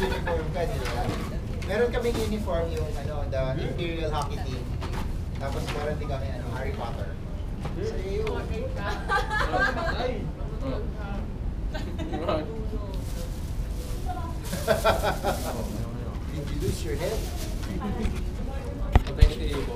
uniform ka, di ba? Meron kaming uniform yung the Imperial Hockey Team. Tapos meron din kami Harry Potter. So yun. Did you lose your head?